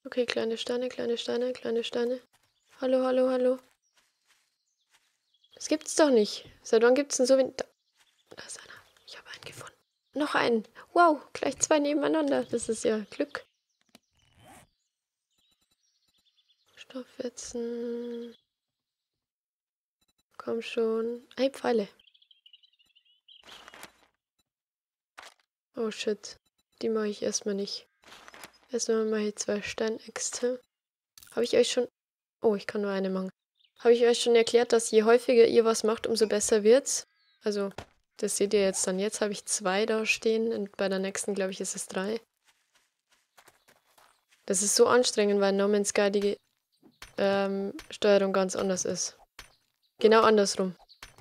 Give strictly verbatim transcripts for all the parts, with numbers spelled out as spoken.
Okay, kleine Steine, kleine Steine, kleine Steine. Hallo, hallo, hallo. Das gibt's doch nicht. Seit wann gibt's denn so wenig... Da, da ist einer. Ich habe einen gefunden. Noch einen. Wow, gleich zwei nebeneinander. Das ist ja Glück. Stoffwetzen. Komm schon. Hey, Pfeile. Oh shit. Die mache ich erstmal nicht. Erstmal mache ich zwei Steinäxte. Habe ich euch schon... Oh, ich kann nur eine machen. Habe ich euch schon erklärt, dass je häufiger ihr was macht, umso besser wird's? Also, das seht ihr jetzt dann. Jetzt habe ich zwei da stehen und bei der nächsten, glaube ich, ist es drei. Das ist so anstrengend, weil in No Man's Sky die ähm, Steuerung ganz anders ist. Genau andersrum.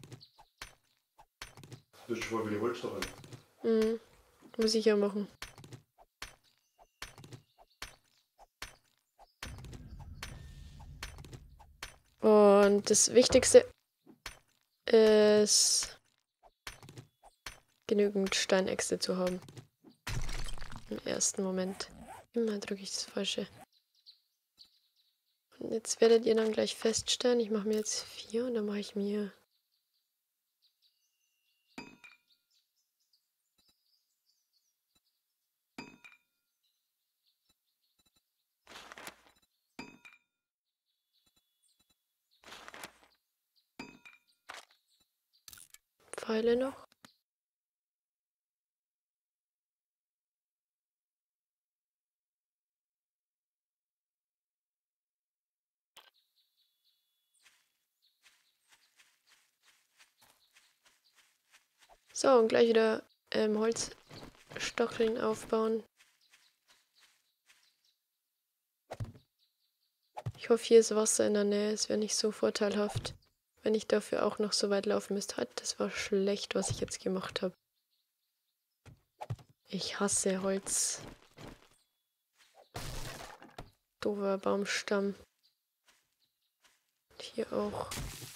Du hast schon voll viele Holzstapeln. Mhm. Muss ich ja machen. Und das Wichtigste ist, genügend Steinäxte zu haben. Im ersten Moment. Immer drücke ich das Falsche. Und jetzt werdet ihr dann gleich feststellen, ich mache mir jetzt vier und dann mache ich mir... Pfeile noch. So, und gleich wieder ähm, Holzstockeln aufbauen. Ich hoffe, hier ist Wasser in der Nähe. Es wäre nicht so vorteilhaft, wenn ich dafür auch noch so weit laufen müsste. Halt, das war schlecht, was ich jetzt gemacht habe. Ich hasse Holz. Doofer Baumstamm. Und hier auch.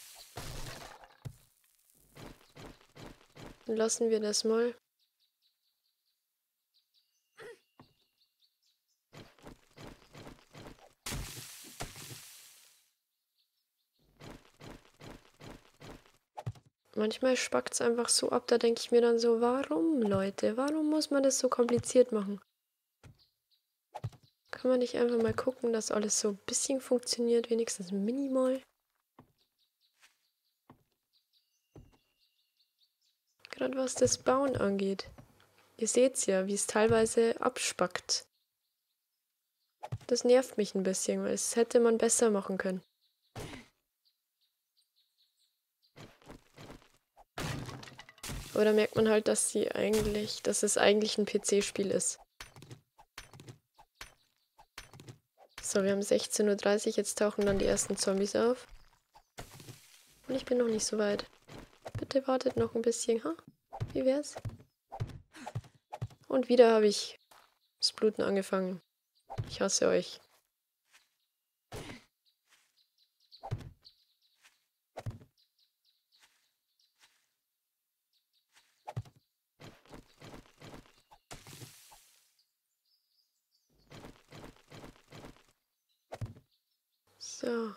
Dann lassen wir das mal. Manchmal spackt es einfach so ab, da denke ich mir dann so, warum, Leute? Warum muss man das so kompliziert machen? Kann man nicht einfach mal gucken, dass alles so ein bisschen funktioniert, wenigstens minimal? Gerade was das Bauen angeht. Ihr seht's ja, wie es teilweise abspackt. Das nervt mich ein bisschen, weil es hätte man besser machen können. Aber da merkt man halt, dass sie eigentlich, dass es eigentlich ein P C-Spiel ist. So, wir haben sechzehn Uhr dreißig, jetzt tauchen dann die ersten Zombies auf. Und ich bin noch nicht so weit. Bitte wartet noch ein bisschen, ha? Wie wär's? Und wieder habe ich das Bluten angefangen. Ich hasse euch. So.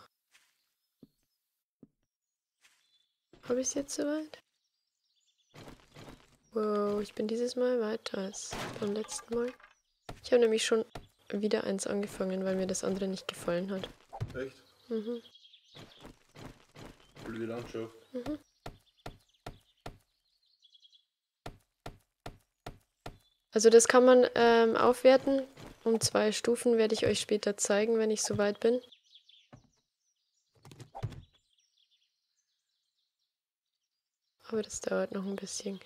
Habe ich es jetzt soweit? Wow, ich bin dieses Mal weiter als beim letzten Mal. Ich habe nämlich schon wieder eins angefangen, weil mir das andere nicht gefallen hat. Echt? Mhm. Blöde Landschaft. Mhm. Also das kann man ähm, aufwerten. Um zwei Stufen werde ich euch später zeigen, wenn ich soweit bin. Aber das dauert noch ein bisschen.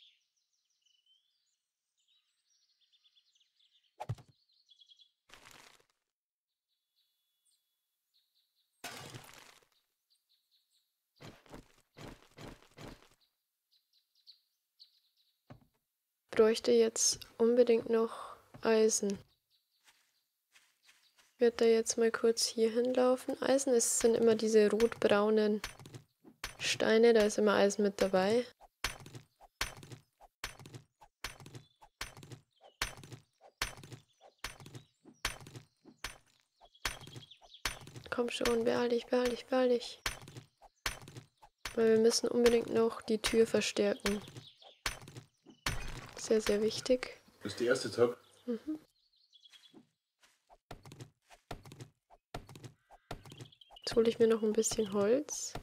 Ich bräuchte jetzt unbedingt noch Eisen. Ich werde da jetzt mal kurz hier hinlaufen. Eisen ist, sind immer diese rotbraunen Steine, da ist immer Eisen mit dabei. Komm schon, beeil dich, beeil dich, beeil dich. Weil wir müssen unbedingt noch die Tür verstärken. Sehr, sehr wichtig. Das ist die erste Tab. Mhm. Jetzt hole ich mir noch ein bisschen Holz.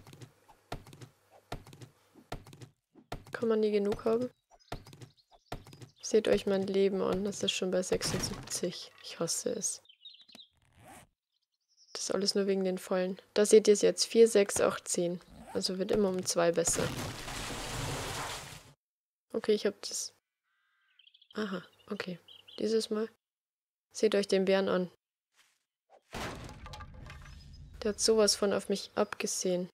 Kann man nie genug haben? Seht euch mein Leben an, das ist schon bei sechsundsiebzig. Ich hasse es. Das ist alles nur wegen den Vollen. Da seht ihr es jetzt. vier, sechs, acht, zehn. Also wird immer um zwei besser. Okay, ich habe das... Aha, okay. Dieses Mal. Seht euch den Bären an. Der hat sowas von auf mich abgesehen.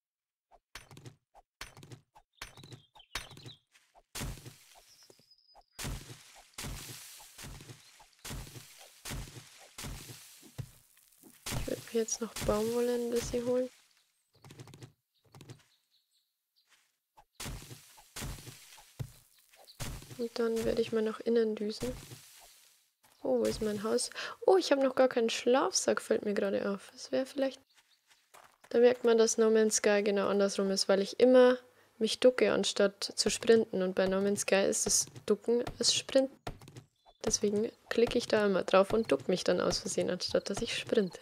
Ich werde mir jetzt noch Baumwolle ein bisschen holen. Und dann werde ich mal nach innen düsen. Oh, wo ist mein Haus? Oh, ich habe noch gar keinen Schlafsack, fällt mir gerade auf. Das wäre vielleicht... Da merkt man, dass No Man's Sky genau andersrum ist, weil ich immer mich ducke, anstatt zu sprinten. Und bei No Man's Sky ist das Ducken das Sprinten. Deswegen klicke ich da immer drauf und duck mich dann aus Versehen, anstatt dass ich sprinte.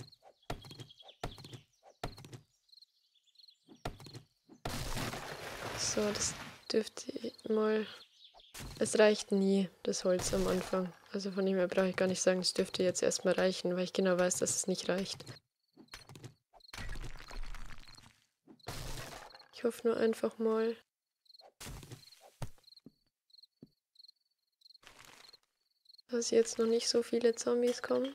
So, das dürfte mal... Es reicht nie, das Holz am Anfang. Also von dem her brauche ich gar nicht sagen, es dürfte jetzt erstmal reichen, weil ich genau weiß, dass es nicht reicht. Ich hoffe nur einfach mal... dass jetzt noch nicht so viele Zombies kommen.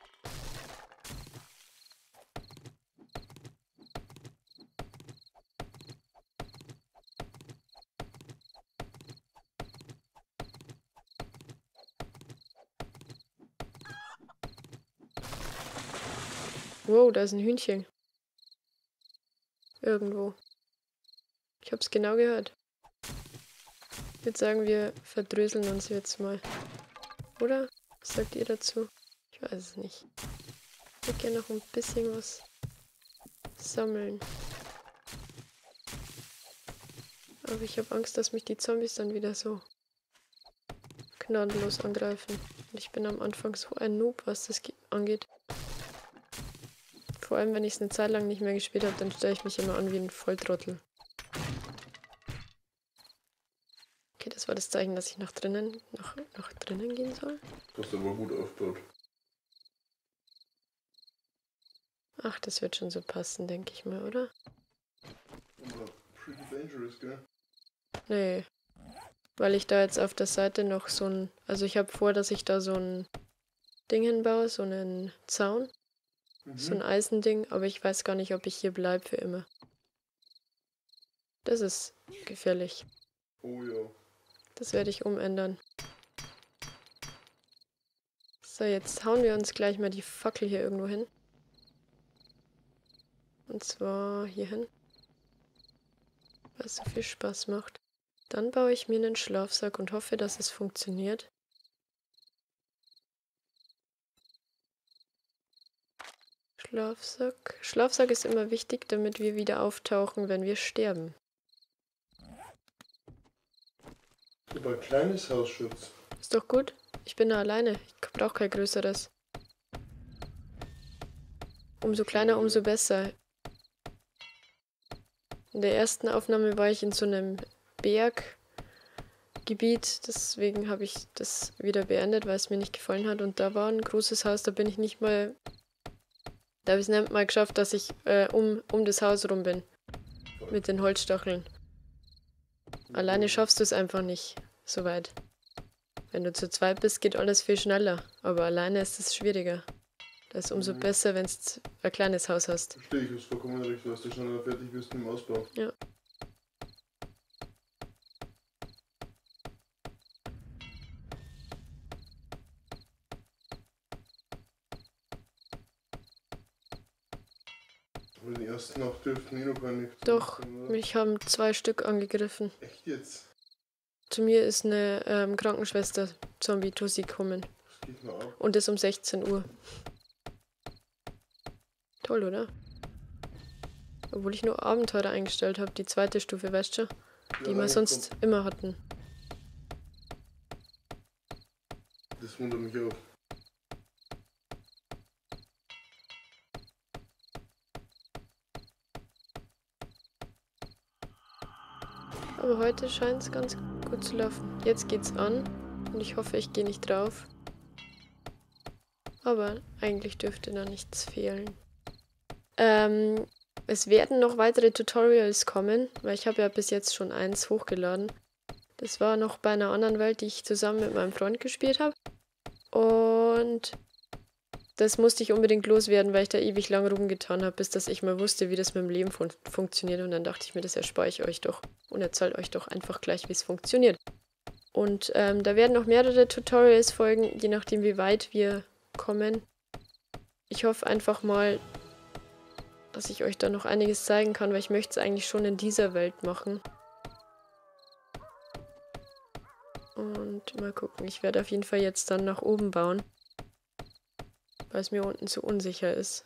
Wow, da ist ein Hühnchen. Irgendwo. Ich hab's genau gehört. Ich würde sagen, wir verdröseln uns jetzt mal. Oder? Was sagt ihr dazu? Ich weiß es nicht. Ich würde gerne noch ein bisschen was sammeln. Aber ich habe Angst, dass mich die Zombies dann wieder so gnadenlos angreifen. Und ich bin am Anfang so ein Noob, was das angeht. Vor allem, wenn ich es eine Zeit lang nicht mehr gespielt habe, dann stelle ich mich immer an wie ein Volltrottel. Okay, das war das Zeichen, dass ich nach drinnen, nach, nach drinnen gehen soll. Das ist aber gut aufgebaut. Ach, das wird schon so passen, denke ich mal, oder? Aber pretty dangerous, gell? Nee. Weil ich da jetzt auf der Seite noch so ein... Also ich habe vor, dass ich da so ein Ding hinbaue, so einen Zaun. Mhm. So ein Eisending, aber ich weiß gar nicht, ob ich hier bleibe für immer. Das ist gefährlich. Oh ja. Das werde ich umändern. So, jetzt hauen wir uns gleich mal die Fackel hier irgendwo hin. Und zwar hier hin. Weil es so viel Spaß macht. Dann baue ich mir einen Schlafsack und hoffe, dass es funktioniert. Schlafsack. Schlafsack ist immer wichtig, damit wir wieder auftauchen, wenn wir sterben. Aber ein kleines Hausschutz. Ist doch gut. Ich bin da alleine. Ich brauche kein größeres. Umso kleiner, umso besser. In der ersten Aufnahme war ich in so einem Berggebiet. Deswegen habe ich das wieder beendet, weil es mir nicht gefallen hat. Und da war ein großes Haus, da bin ich nicht mal... Da habe ich es nicht mal geschafft, dass ich äh, um, um das Haus rum bin. Mit den Holzstacheln. Alleine schaffst du es einfach nicht so weit. Wenn du zu zweit bist, geht alles viel schneller. Aber alleine ist es schwieriger. Das ist umso Mhm. besser, wenn du ein kleines Haus hast. Verstehe ich, ist vollkommen recht, du hast ja schneller fertig bist im Ausbau. Ja. Aber die ersten Nacht dürften eh noch gar nicht. Doch, mich haben zwei Stück angegriffen. Echt jetzt? Zu mir ist eine ähm, Krankenschwester Zombie-Tussi gekommen. Das geht mal ab. Und das um sechzehn Uhr. Toll, oder? Obwohl ich nur Abenteurer eingestellt habe, die zweite Stufe, weißt du? Die Ja, wir sonst kommt. immer hatten. Das wundert mich auch. Aber heute scheint es ganz gut zu laufen. Jetzt geht's an und ich hoffe, ich gehe nicht drauf. Aber eigentlich dürfte da nichts fehlen. Ähm, es werden noch weitere Tutorials kommen, weil ich habe ja bis jetzt schon eins hochgeladen. Das war noch bei einer anderen Welt, die ich zusammen mit meinem Freund gespielt habe. Und das musste ich unbedingt loswerden, weil ich da ewig lang rumgetan habe, bis dass ich mal wusste, wie das mit dem Leben fun funktioniert. Und dann dachte ich mir, das erspare ich euch doch und erzähle euch doch einfach gleich, wie es funktioniert. Und ähm, da werden noch mehrere Tutorials folgen, je nachdem, wie weit wir kommen. Ich hoffe einfach mal, dass ich euch da noch einiges zeigen kann, weil ich möchte es eigentlich schon in dieser Welt machen. Und mal gucken, ich werde auf jeden Fall jetzt dann nach oben bauen, weil es mir unten zu unsicher ist.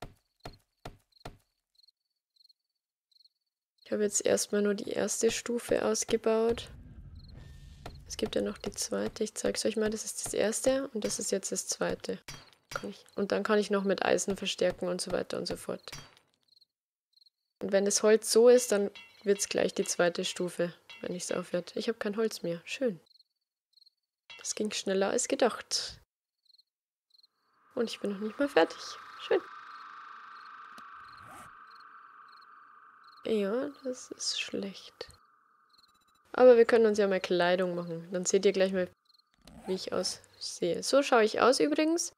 Ich habe jetzt erstmal nur die erste Stufe ausgebaut. Es gibt ja noch die zweite. Ich zeige es euch mal, das ist das erste und das ist jetzt das zweite. Kann ich, und dann kann ich noch mit Eisen verstärken und so weiter und so fort. Und wenn das Holz so ist, dann wird es gleich die zweite Stufe, wenn ich es aufwerde. Ich habe kein Holz mehr. Schön. Das ging schneller als gedacht. Und ich bin noch nicht mal fertig. Schön. Ja, das ist schlecht. Aber wir können uns ja mal Kleidung machen. Dann seht ihr gleich mal, wie ich aussehe. So schaue ich aus übrigens.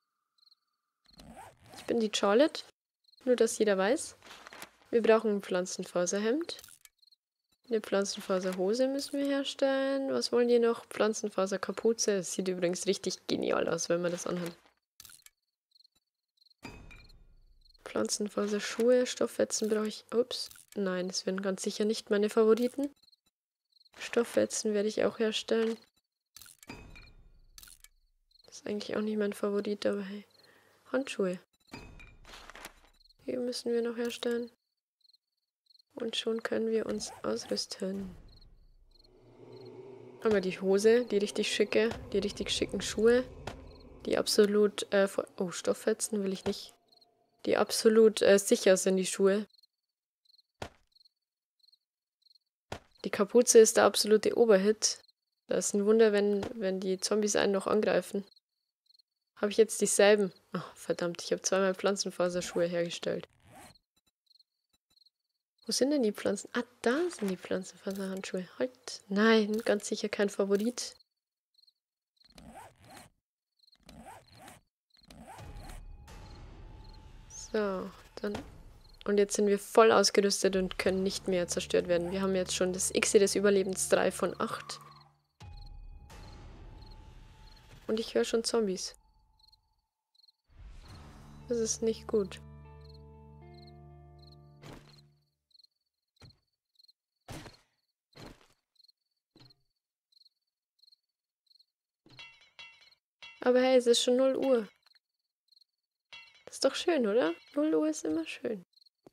Ich bin die Charlotte. Nur, dass jeder weiß. Wir brauchen ein Pflanzenfaserhemd. Eine Pflanzenfaserhose müssen wir herstellen. Was wollen die noch? Pflanzenfaserkapuze. Das sieht übrigens richtig genial aus, wenn man das anhat. Pflanzenfaserschuhe, Stofffetzen brauche ich. Ups. Nein, das werden ganz sicher nicht meine Favoriten. Stofffetzen werde ich auch herstellen. Das ist eigentlich auch nicht mein Favorit, aber hey. Handschuhe. Hier müssen wir noch herstellen. Und schon können wir uns ausrüsten. Aber die Hose, die richtig schicke, die richtig schicken Schuhe, die absolut, äh, oh, Stofffetzen will ich nicht. Die absolut äh, sicher sind, die Schuhe. Die Kapuze ist der absolute Oberhit. Das ist ein Wunder, wenn, wenn die Zombies einen noch angreifen. Habe ich jetzt dieselben? Oh, verdammt, ich habe zweimal Pflanzenfaserschuhe hergestellt. Wo sind denn die Pflanzen? Ah, da sind die Pflanzenfaserhandschuhe. Halt. Nein, ganz sicher kein Favorit. So, dann. Und jetzt sind wir voll ausgerüstet und können nicht mehr zerstört werden. Wir haben jetzt schon das X des Überlebens drei von acht. Und ich höre schon Zombies. Das ist nicht gut. Aber hey, es ist schon null Uhr. Das ist doch schön, oder? null Uhr ist immer schön.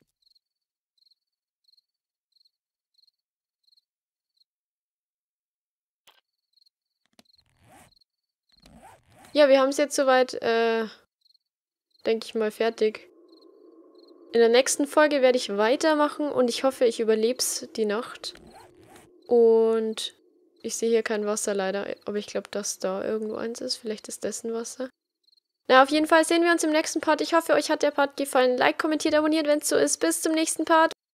Ja, wir haben es jetzt soweit, äh, denke ich mal, fertig. In der nächsten Folge werde ich weitermachen und ich hoffe, ich überlebe es die Nacht. Und ich sehe hier kein Wasser leider, aber ich glaube, dass da irgendwo eins ist. Vielleicht ist dessen Wasser. Na, auf jeden Fall sehen wir uns im nächsten Part. Ich hoffe, euch hat der Part gefallen. Like, kommentiert, abonniert, wenn es so ist. Bis zum nächsten Part.